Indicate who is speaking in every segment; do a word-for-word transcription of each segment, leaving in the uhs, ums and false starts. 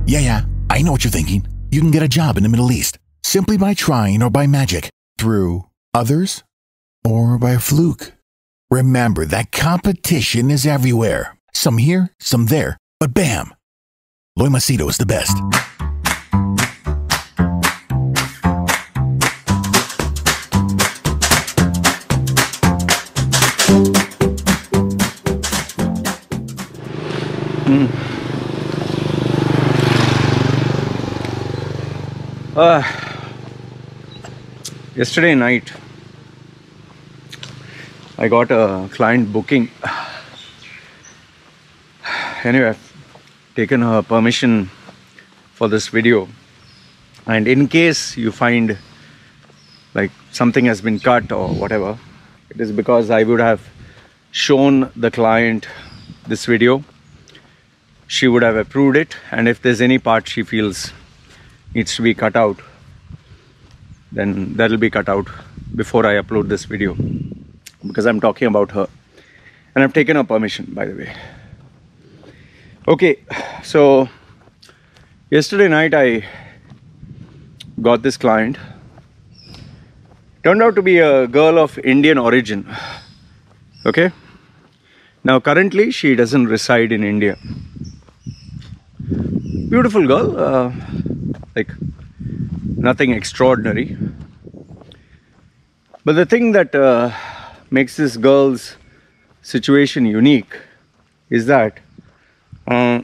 Speaker 1: Yeah, yeah, I know what you're thinking. You can get a job in the Middle East simply by trying or by magic, through others, or by fluke. Remember that competition is everywhere. Some here, some there, but bam! Loy Macedo is the best.
Speaker 2: Mm. Uh, yesterday night, I got a client booking. Anyway, I've taken her permission for this video, and in case you find like something has been cut or whatever, it is because I would have shown the client this video. She would have approved it, and if there's any part she feels needs to be cut out, then that will be cut out before I upload this video, because I'm talking about her and I've taken her permission, by the way. Okay, so yesterday night I got this client. Turned out to be a girl of Indian origin. Okay, now currently she doesn't reside in India. Beautiful girl, uh, like nothing extraordinary. But the thing that uh, makes this girl's situation unique is that uh,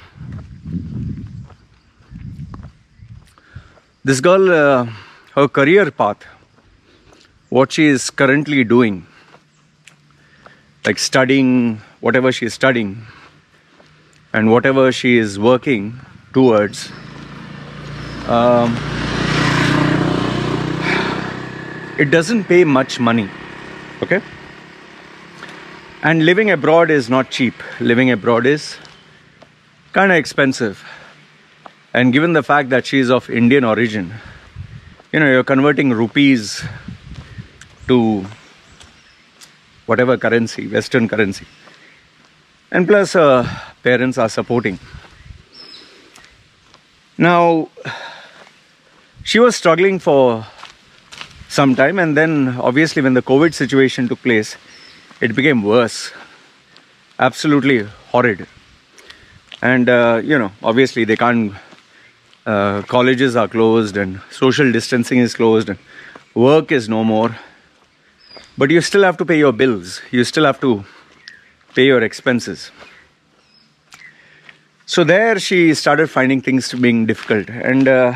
Speaker 2: this girl, uh, her career path, what she is currently doing, like studying, whatever she is studying, and whatever she is working towards, um, it doesn't pay much money, okay? And living abroad is not cheap. Living abroad is kind of expensive. And given the fact that she is of Indian origin, you know, you're converting rupees to whatever currency, Western currency. And plus, uh, parents are supporting. Now, she was struggling for some time, and then obviously when the COVID situation took place, it became worse. Absolutely horrid. And, uh, you know, obviously they can't, uh, colleges are closed and social distancing is closed and work is no more. But you still have to pay your bills. You still have to pay your expenses. So there she started finding things being difficult. And uh,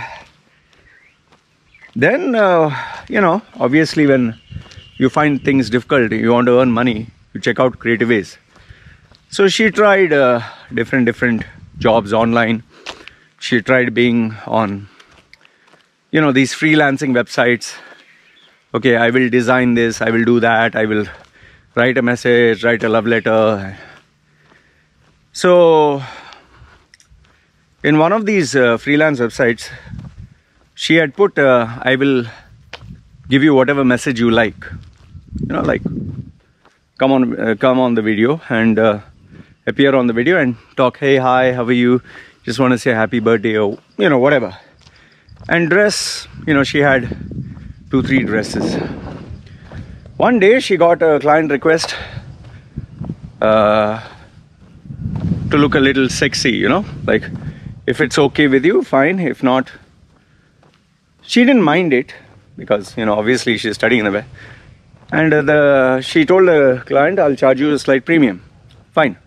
Speaker 2: then, uh, you know, obviously when you find things difficult, you want to earn money, you check out creative ways. So she tried uh, different, different jobs online. She tried being on, you know, these freelancing websites. Okay, I will design this, I will do that, I will write a message, write a love letter. So, in one of these uh, freelance websites, she had put, uh, I will give you whatever message you like. You know, like, come on, uh, come on the video and uh, appear on the video and talk, hey, hi, how are you? Just want to say happy birthday or, you know, whatever. And dress, you know, she had two, three dresses. One day she got a client request uh, to look a little sexy, you know, like if it's okay with you, fine. If not, she didn't mind it because, you know, obviously she's studying in the way. And uh, the she told the client, I'll charge you a slight premium. Fine.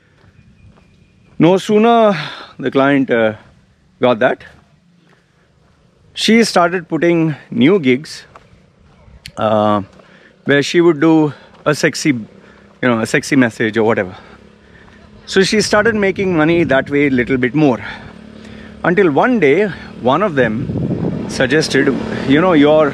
Speaker 2: No sooner the client uh, got that, she started putting new gigs uh, where she would do a sexy, you know, a sexy message or whatever. So she started making money that way a little bit more. Until one day, one of them suggested, you know, you're,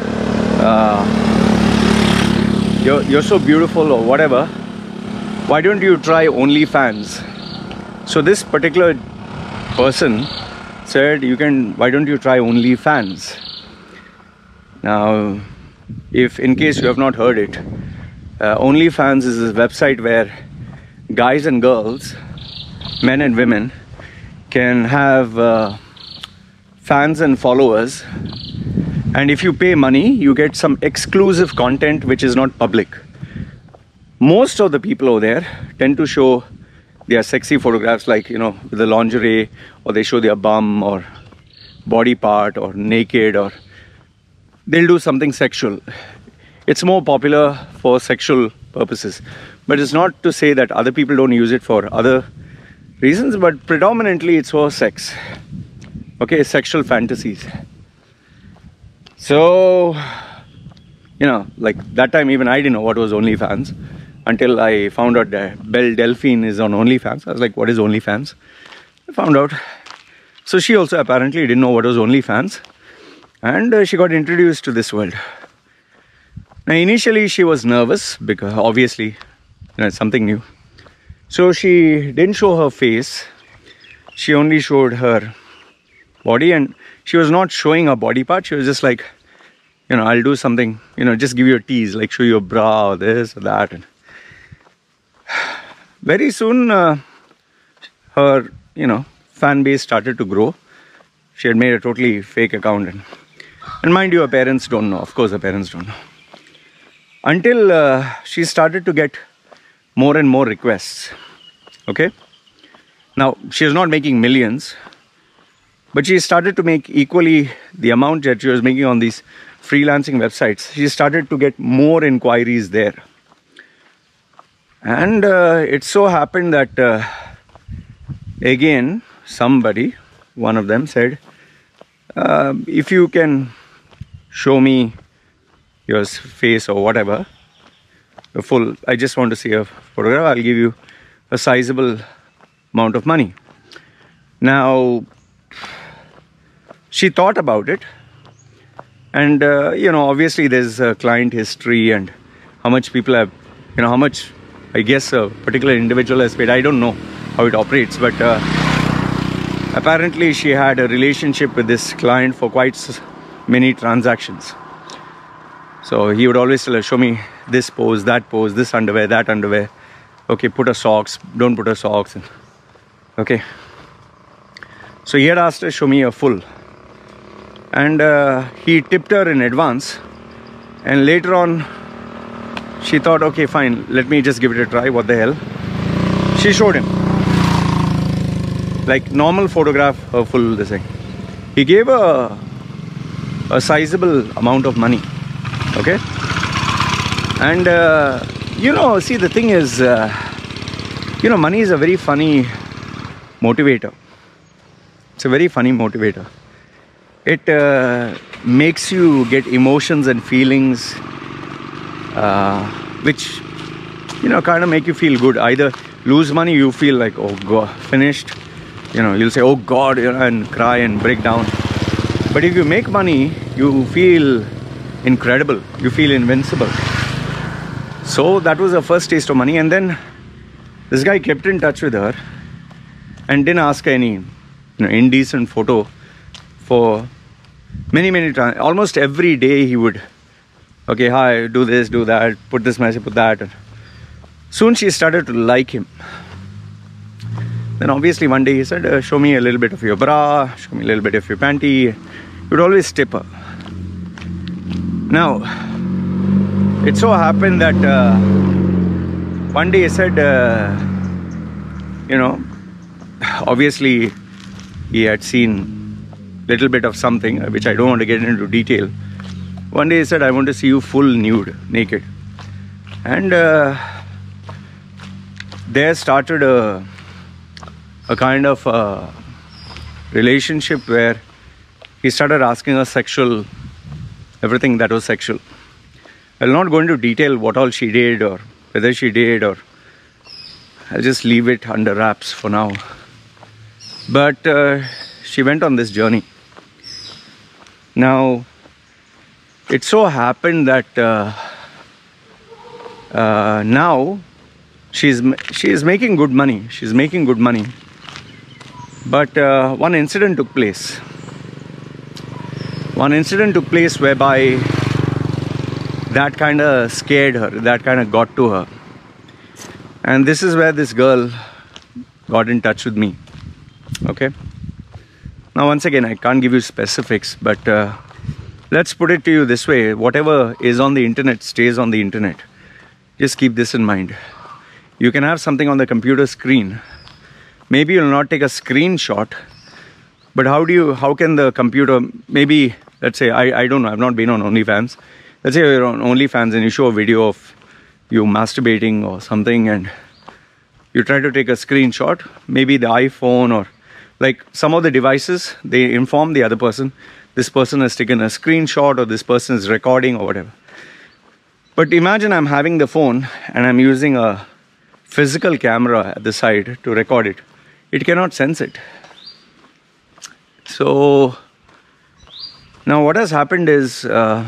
Speaker 2: uh, you're, you're so beautiful or whatever, why don't you try OnlyFans? So this particular person said, you can, why don't you try OnlyFans? Now, if in case you have not heard it, uh, OnlyFans is a website where guys and girls, men and women, can have uh, fans and followers, and if you pay money you get some exclusive content which is not public. Most of the people over there tend to show their sexy photographs, like, you know, with the lingerie, or they show their bum or body part or naked, or they'll do something sexual. It's more popular for sexual purposes, but it's not to say that other people don't use it for other reasons, but predominantly it's for sex. Okay, sexual fantasies. So, you know, like that time even I didn't know what was OnlyFans until I found out that Belle Delphine is on OnlyFans. I was like, what is OnlyFans? I found out. So she also apparently didn't know what was OnlyFans, and uh, she got introduced to this world. Now initially she was nervous because obviously, you know, it's something new. So she didn't show her face. She only showed her body, and she was not showing her body part. She was just like, you know, I'll do something, you know, just give you a tease, like show you a bra or this or that. And very soon, uh, her, you know, fan base started to grow. She had made a totally fake account. And, and mind you, her parents don't know. Of course, her parents don't know. Until uh, she started to get more and more requests. Okay? Now, she was not making millions, but she started to make equally the amount that she was making on these freelancing websites. She started to get more inquiries there. And uh, it so happened that, uh, again, somebody, one of them said, uh, if you can show me your face or whatever, a full, I just want to see a photograph, I'll give you a sizable amount of money. Now, she thought about it, and uh, you know, obviously there's a client history and how much people have, you know, how much I guess a particular individual has paid. I don't know how it operates, but uh, apparently she had a relationship with this client for quite many transactions. So he would always tell her, show me this pose, that pose, this underwear, that underwear. Okay, put her socks, don't put her socks. Okay. So he had asked her, show me a full. And uh, he tipped her in advance. And later on, she thought, okay, fine, let me just give it a try. What the hell? She showed him. Like normal photograph, a full this thing. He gave her a sizable amount of money. Okay, and uh, you know, see, the thing is, uh, you know, money is a very funny motivator. It's a very funny motivator. It uh, makes you get emotions and feelings uh, which, you know, kind of make you feel good. Either lose money, you feel like, oh God, finished. You know, you'll say, oh God, you know, and cry and break down. But if you make money, you feel incredible, you feel invincible. So that was her first taste of money. And then this guy kept in touch with her and didn't ask her any, you know, indecent photo for many many times. Almost every day he would, okay, hi, do this, do that, put this message, put that. And soon she started to like him. Then obviously one day he said, uh, show me a little bit of your bra, show me a little bit of your panty. He would always tip her. Now, it so happened that uh, one day he said, uh, you know, obviously he had seen a little bit of something, which I don't want to get into detail. One day he said, I want to see you full nude, naked. And uh, there started a, a kind of a relationship where he started asking her sexual everything that was sexual. I'll not go into detail what all she did or whether she did, or I'll just leave it under wraps for now. But uh, she went on this journey. Now, it so happened that uh, uh, now she's she is making good money. She's making good money. But uh, one incident took place. One incident took place whereby that kind of scared her, that kind of got to her. And this is where this girl got in touch with me. Okay. Now, once again, I can't give you specifics, but uh, let's put it to you this way. Whatever is on the internet stays on the internet. Just keep this in mind. You can have something on the computer screen. Maybe you'll not take a screenshot, but how do you, how can the computer, maybe, let's say, I, I don't know, I've not been on OnlyFans. Let's say you're on OnlyFans and you show a video of you masturbating or something and you try to take a screenshot, maybe the iPhone or like some of the devices, they inform the other person, this person has taken a screenshot or this person is recording or whatever. But imagine I'm having the phone and I'm using a physical camera at the side to record it. It cannot sense it. So now what has happened is uh,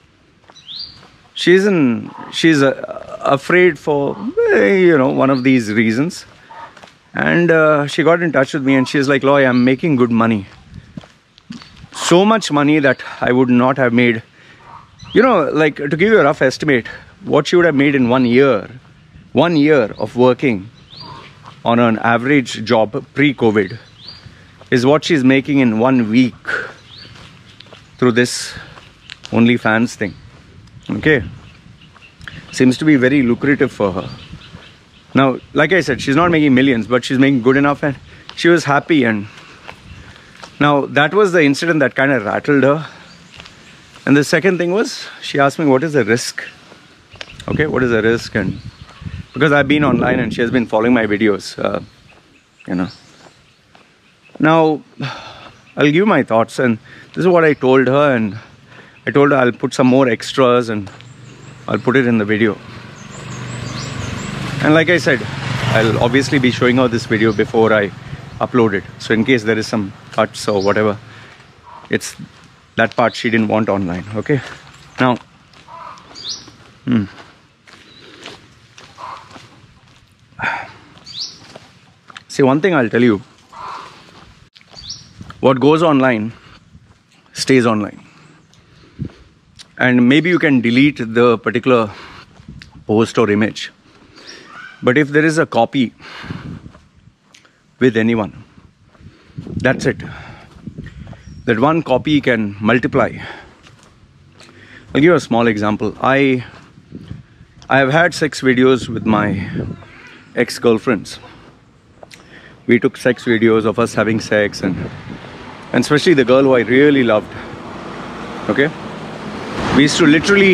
Speaker 2: she's in, she's uh, afraid for, you know, one of these reasons. And uh, she got in touch with me and she's like, Loy, I'm making good money. So much money that I would not have made. You know, like to give you a rough estimate, what she would have made in one year, one year of working on an average job pre-COVID is what she's making in one week through this OnlyFans thing. Okay. Seems to be very lucrative for her. Now, like I said, she's not making millions, but she's making good enough and she was happy. And now that was the incident that kind of rattled her. And the second thing was, she asked me, what is the risk? Okay, what is the risk? And because I've been online and she has been following my videos, uh, you know. Now, I'll give you my thoughts, and this is what I told her, and I told her I'll put some more extras and I'll put it in the video. And like I said, I'll obviously be showing her this video before I upload it. So in case there is some cuts or whatever, it's that part she didn't want online, okay? Now, hmm. See, one thing I'll tell you, what goes online stays online. And maybe you can delete the particular post or image. But if there is a copy with anyone, that's it. That one copy can multiply. I'll give you a small example. I, I have had sex videos with my ex-girlfriends. We took sex videos of us having sex, and, and especially the girl who I really loved. Okay? We used to literally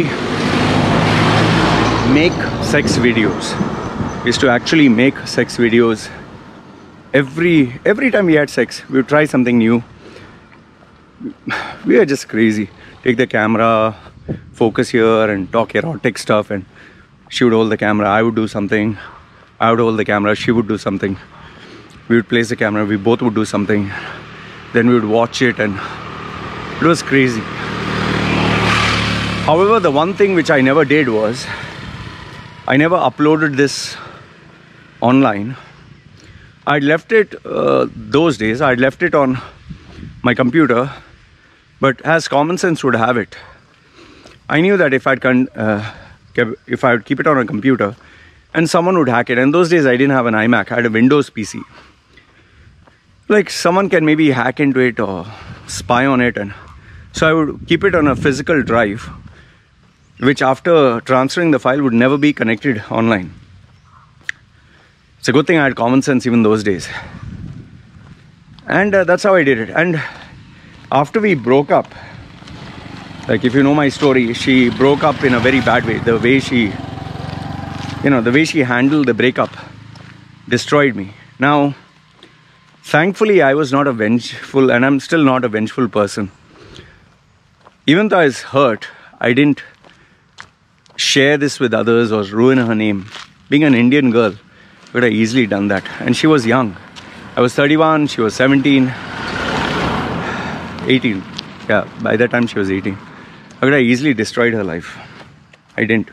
Speaker 2: make sex videos. We used to actually make sex videos. Every, every time we had sex, we would try something new. We are just crazy. Take the camera, focus here and talk erotic stuff, and she would hold the camera, I would do something. I would hold the camera, she would do something. We would place the camera, we both would do something. Then we would watch it, and it was crazy. However, the one thing which I never did was, I never uploaded this online. I'd left it, uh, those days, I'd left it on my computer, but as common sense would have it, I knew that if I'd con uh, if I would keep it on a computer and someone would hack it, and those days I didn't have an iMac, I had a Windows P C. Like someone can maybe hack into it or spy on it, and so I would keep it on a physical drive, which after transferring the file would never be connected online. It's a good thing I had common sense even those days. And uh, that's how I did it. And after we broke up, like if you know my story, she broke up in a very bad way. The way she, you know, the way she handled the breakup destroyed me. Now, thankfully, I was not a vengeful, and I'm still not a vengeful person. Even though I was hurt, I didn't share this with others or ruin her name. Being an Indian girl, I could have easily done that. And she was young. I was thirty-one, she was seventeen, eighteen. Yeah, by that time she was eighteen. I could have easily destroyed her life. I didn't.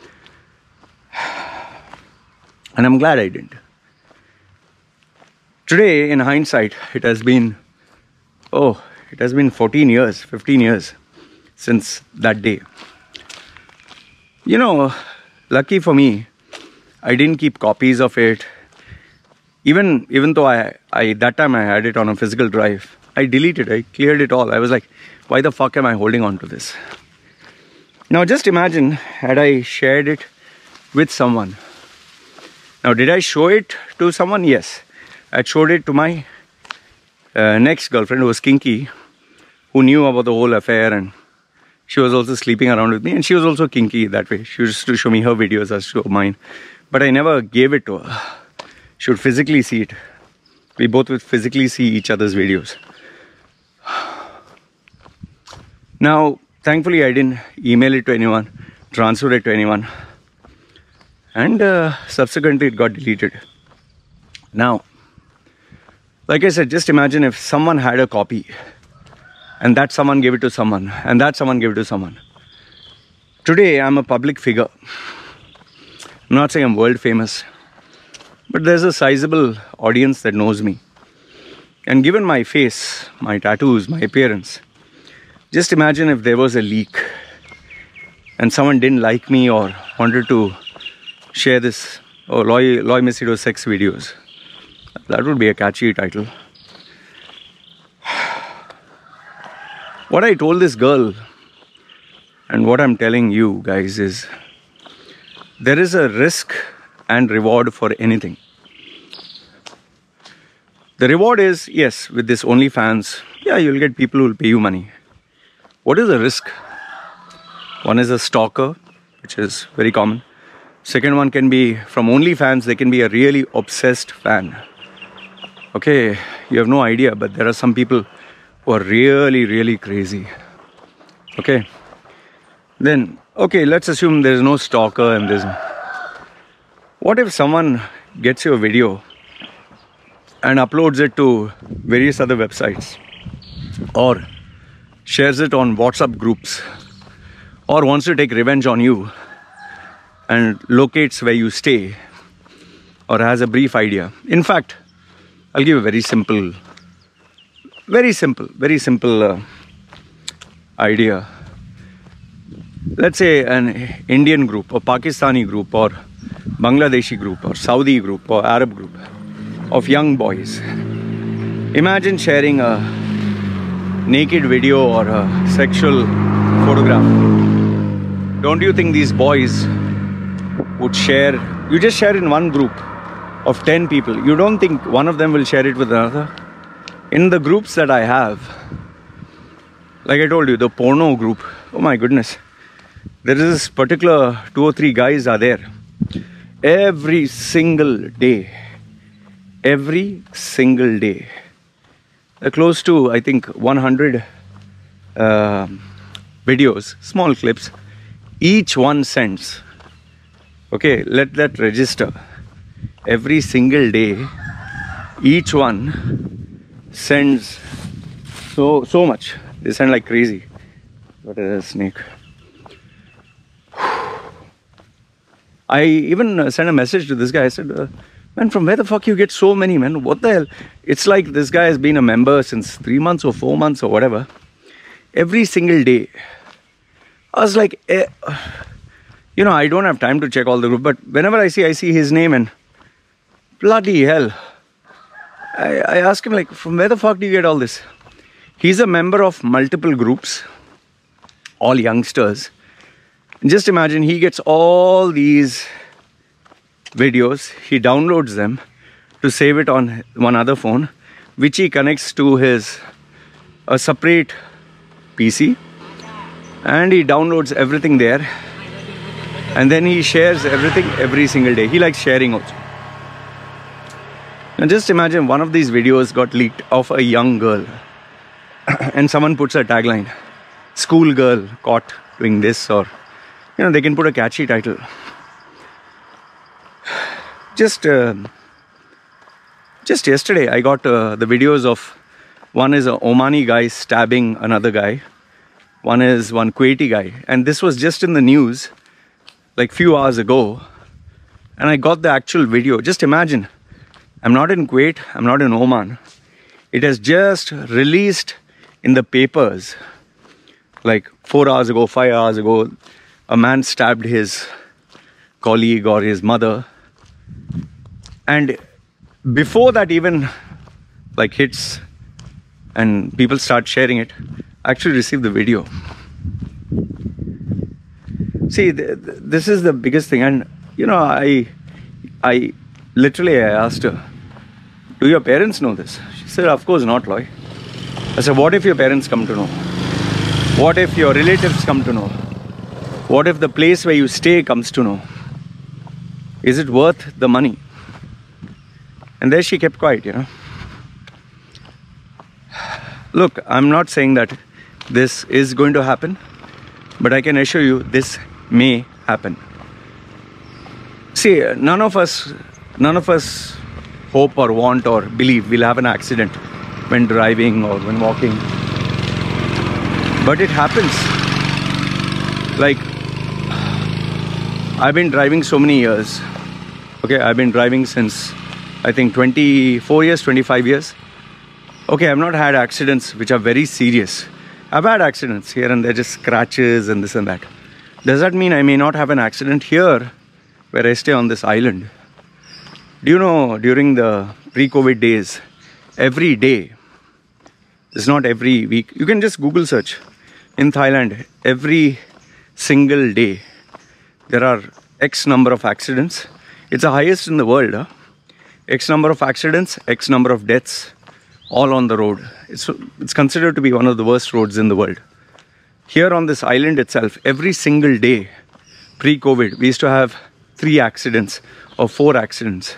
Speaker 2: And I'm glad I didn't. Today, in hindsight, it has been, oh, it has been fourteen years, fifteen years since that day. You know, lucky for me, I didn't keep copies of it. Even, even though I, I, that time I had it on a physical drive, I deleted, I cleared it all. I was like, why the fuck am I holding on to this? Now just imagine had I shared it with someone. Now did I show it to someone? Yes. I showed it to my uh, next girlfriend who was kinky, who knew about the whole affair, and she was also sleeping around with me, and she was also kinky that way. She used to show me her videos as to mine. But I never gave it to her. She would physically see it. We both would physically see each other's videos. Now, thankfully, I didn't email it to anyone, transfer it to anyone. And uh, subsequently, it got deleted. Now, like I said, just imagine if someone had a copy, and that someone gave it to someone, and that someone gave it to someone. Today, I'm a public figure. I'm not saying I'm world famous, but there's a sizable audience that knows me. And given my face, my tattoos, my appearance, just imagine if there was a leak and someone didn't like me or wanted to share this, oh, Loy, Loy Macedo sex videos. That would be a catchy title. What I told this girl and what I'm telling you guys is, there is a risk and reward for anything. The reward is, yes, with this OnlyFans, yeah, you'll get people who will pay you money. What is the risk? One is a stalker, which is very common. Second one can be, from OnlyFans, they can be a really obsessed fan. Okay, you have no idea, but there are some people who are really, really crazy. Okay. Then, okay, let's assume there's no stalker and there's... What if someone gets your video and uploads it to various other websites, or shares it on WhatsApp groups, or wants to take revenge on you and locates where you stay, or has a brief idea? In fact, I'll give a very simple, very simple, very simple uh, idea. Let's say an Indian group, or Pakistani group, or Bangladeshi group, or Saudi group, or Arab group of young boys. Imagine sharing a naked video or a sexual photograph. Don't you think these boys would share? You just share in one group of ten people. You don't think one of them will share it with another? In the groups that I have, like I told you, the porno group, oh my goodness, there is this particular two or three guys are there. Every single day, every single day, they're close to, I think, one hundred uh, videos, small clips. Each one sends. Okay, let that register. Every single day, each one sends so so much. They send like crazy. What is a snake? I even sent a message to this guy. I said, uh, man, from where the fuck you get so many, man? What the hell? It's like this guy has been a member since three months or four months or whatever. Every single day. I was like, eh, you know, I don't have time to check all the group, but whenever I see, I see his name and bloody hell. I, I ask him, like, from where the fuck do you get all this? He's a member of multiple groups, all youngsters. Just imagine, he gets all these videos, he downloads them to save it on one other phone, which he connects to his a separate P C, and he downloads everything there, and then he shares everything every single day. He likes sharing also. Now just imagine one of these videos got leaked of a young girl and someone puts a tagline, school girl caught doing this, or you know, they can put a catchy title. Just uh, just yesterday I got uh, the videos of, one is a Omani guy stabbing another guy, one is one Kuwaiti guy, and this was just in the news like few hours ago, and I got the actual video. Just imagine, I'm not in Kuwait, I'm not in Oman. It has just released in the papers like four hours ago, five hours ago. A man stabbed his colleague or his mother, and before that even like hits and people start sharing it, I actually received the video. See, th th this is the biggest thing. And you know, I I literally I asked her, do your parents know this? She said, of course not, Loy. I said, what if your parents come to know? What if your relatives come to know? What if the place where you stay comes to know? Is it worth the money? And there she kept quiet, you know. Look, I'm not saying that this is going to happen, but I can assure you this may happen. See, none of us, none of us hope or want or believe we'll have an accident when driving or when walking. But it happens. Like, I've been driving so many years. Okay, I've been driving since, I think, twenty-four years, twenty-five years. Okay, I've not had accidents which are very serious. I've had accidents here and there, just scratches and this and that. Does that mean I may not have an accident here where I stay on this island? Do you know, during the pre-COVID days, every day, it's not every week, you can just Google search. In Thailand, every single day, there are X number of accidents. It's the highest in the world. Huh? X number of accidents, X number of deaths, all on the road. It's, it's considered to be one of the worst roads in the world. Here on this island itself, every single day, pre-COVID, we used to have three accidents or four accidents.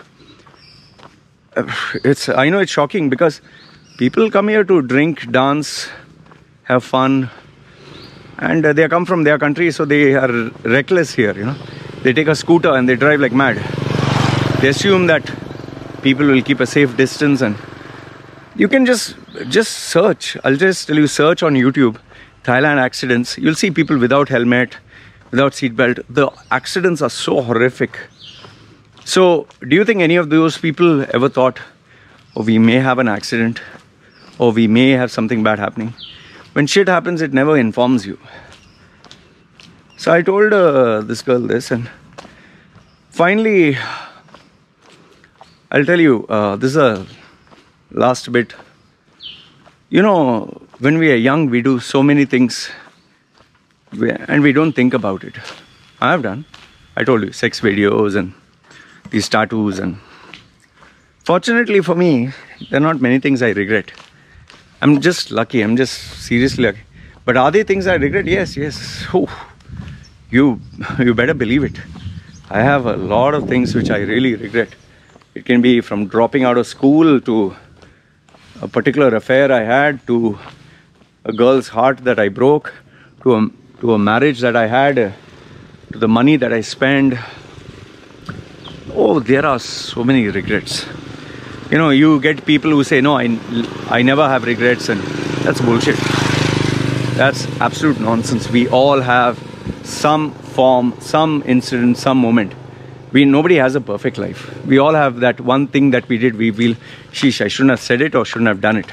Speaker 2: It's, I know it's shocking because people come here to drink, dance, have fun, and they come from their country, so they are reckless here, you know. They take a scooter and they drive like mad. They assume that people will keep a safe distance, and you can just just search. I'll just tell you, search on YouTube, Thailand accidents. You'll see people without helmet, without seatbelt. The accidents are so horrific. So, do you think any of those people ever thought, oh, we may have an accident, or we may have something bad happening? When shit happens, it never informs you. So I told uh, this girl this, and finally, I'll tell you, uh, this is a last bit. You know, when we are young, we do so many things, and we don't think about it. I have done. I told you, sex videos and these tattoos, and fortunately for me, there are not many things I regret. I'm just lucky. I'm just seriously lucky. But are there things I regret? Yes, yes. Oh, you, you better believe it. I have a lot of things which I really regret. It can be from dropping out of school to a particular affair I had, to a girl's heart that I broke, to a, to a marriage that I had, uh, to the money that I spent. Oh, there are so many regrets. You know, you get people who say, no, I, I never have regrets, and that's bullshit. That's absolute nonsense. We all have some form, some incident, some moment. We, nobody has a perfect life. We all have that one thing that we did, we feel, sheesh, I shouldn't have said it or shouldn't have done it.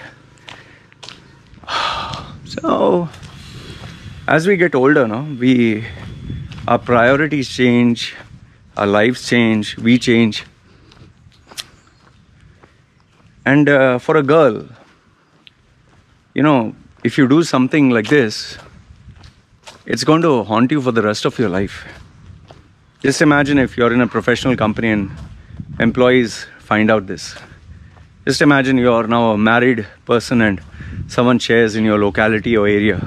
Speaker 2: So, as we get older, no, we, our priorities change, our lives change, we change. And uh, for a girl, you know, if you do something like this, it's going to haunt you for the rest of your life. Just imagine if you're in a professional company and employees find out this. Just imagine you're now a married person and someone shares in your locality or area.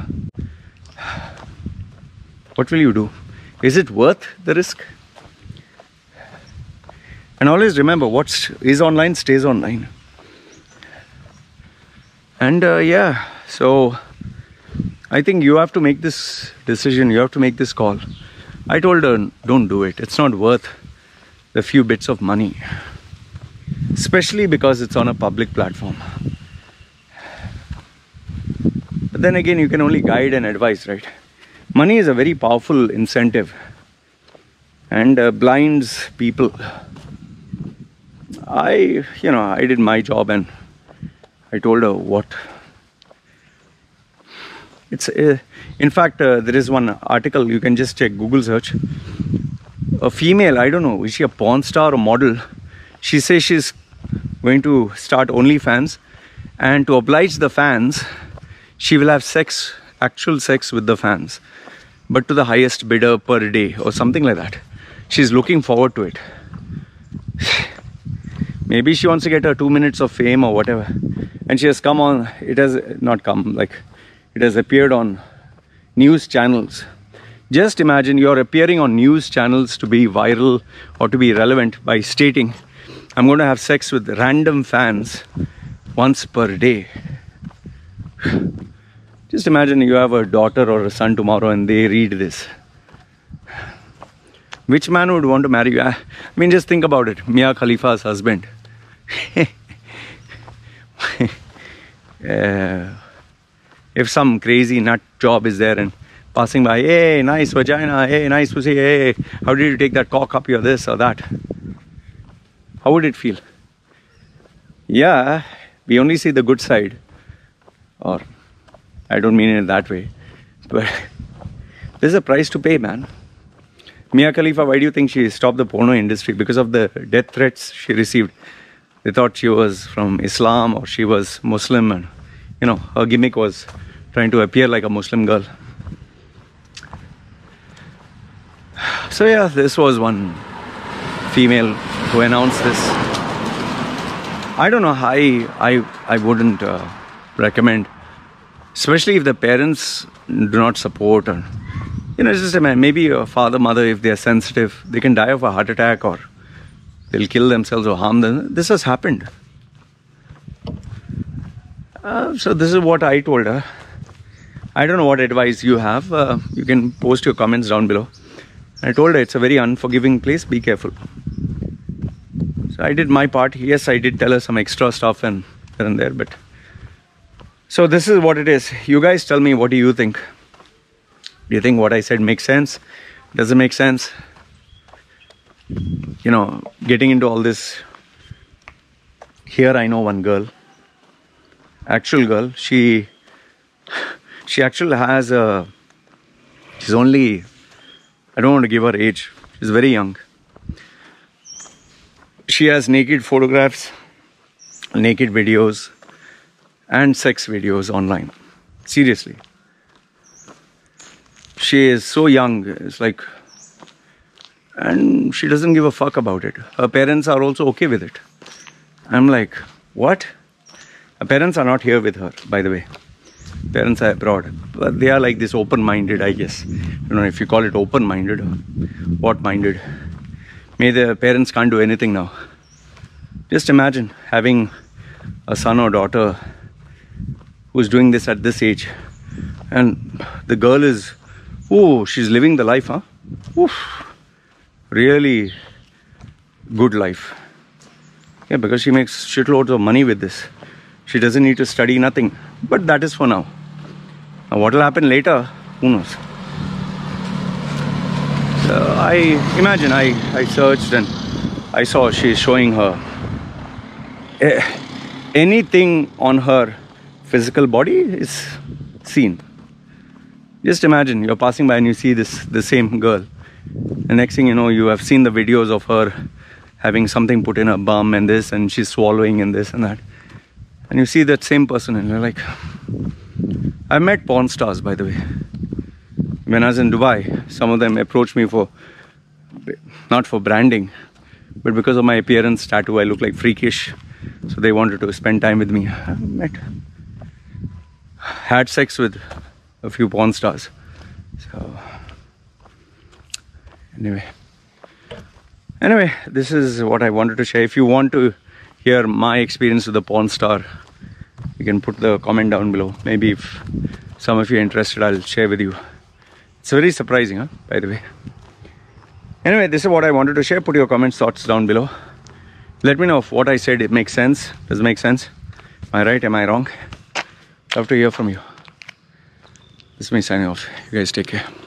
Speaker 2: What will you do? Is it worth the risk? And always remember, what is online stays online. And uh, yeah, so I think you have to make this decision, you have to make this call. I told her, don't do it. It's not worth the few bits of money. Especially because it's on a public platform. But then again, you can only guide and advise, right? Money is a very powerful incentive. And uh, blinds people. I, you know, I did my job and I told her what. It's uh, in fact, uh, there is one article, you can just check, Google search. A female, I don't know, is she a porn star or model? She says she's going to start OnlyFans, And to oblige the fans, she will have sex, actual sex with the fans, but to the highest bidder per day or something like that. She's looking forward to it. Maybe she wants to get her two minutes of fame or whatever. And she has come on, it has not come, like it has appeared on news channels. Just imagine you're appearing on news channels to be viral or to be relevant by stating, I'm going to have sex with random fans once per day. Just imagine you have a daughter or a son tomorrow and they read this. Which man would want to marry you? I mean, just think about it. Mia Khalifa's husband. uh, if some crazy nut job is there and passing by, hey, nice vagina, hey, nice pussy, hey, how did you take that cock up your this or that? How would it feel? Yeah, we only see the good side. Or, I don't mean it that way. But there's a price to pay, man. Mia Khalifa, why do you think she stopped the porno industry? Because of the death threats she received. They thought she was from Islam or she was Muslim, and you know, her gimmick was trying to appear like a Muslim girl. So yeah, this was one female who announced this. I don't know, I, I, I wouldn't uh, recommend, especially if the parents do not support, or you know, it's just a man, maybe a father, mother, if they are sensitive, they can die of a heart attack or they'll kill themselves or harm them. This has happened. Uh, so this is what I told her. I don't know what advice you have. Uh, you can post your comments down below. I told her it's a very unforgiving place. Be careful. So I did my part. Yes, I did tell her some extra stuff and here and there. But so this is what it is. You guys tell me, what do you think? Do you think what I said makes sense? Does it make sense? You know, getting into all this. Here I know one girl. Actual girl. She, she actually has a, she's only, I don't want to give her age. She's very young. She has naked photographs, naked videos, and sex videos online. Seriously. She is so young. It's like, and she doesn't give a fuck about it. Her parents are also okay with it. I'm like, what? Her parents are not here with her, by the way. Parents are abroad. But they are like this open-minded, I guess. You know, if you call it open-minded or what-minded. Maybe the parents can't do anything now. Just imagine having a son or daughter who's doing this at this age. And the girl is, oh, she's living the life, huh? Oof. Really good life. Yeah, because she makes shitloads of money with this. She doesn't need to study nothing. But that is for now. Now what will happen later? Who knows? So I imagine I, I searched and I saw she's showing her eh, anything on her physical body is seen. Just imagine you're passing by and you see this the same girl. The next thing you know, you have seen the videos of her having something put in her bum and this, and she's swallowing and this and that. And you see that same person and you're like, I met porn stars, by the way. When I was in Dubai, some of them approached me for, not for branding, but because of my appearance, tattoo, I look like freakish. So they wanted to spend time with me. I met, had sex with a few porn stars. So, anyway. Anyway, this is what I wanted to share. If you want to hear my experience with the porn star, you can put the comment down below. Maybe if some of you are interested, I'll share with you. It's very surprising, huh? By the way. Anyway, this is what I wanted to share. Put your comments, thoughts down below. Let me know if what I said, it makes sense. Does it make sense? Am I right? Am I wrong? Love to hear from you. This is me signing off. You guys take care.